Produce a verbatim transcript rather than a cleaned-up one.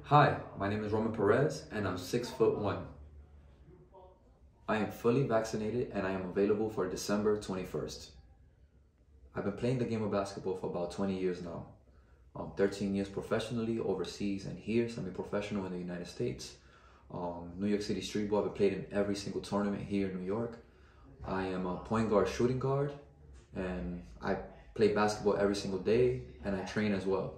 Hi, my name is Roman Perez and I'm six foot one. I am fully vaccinated and I am available for December twenty-first. I've been playing the game of basketball for about twenty years now. Um, thirteen years professionally, overseas and here, semi-professional in the United States. Um, New York City street ball, I've played in every single tournament here in New York. I am a point guard, shooting guard, and I play basketball every single day and I train as well.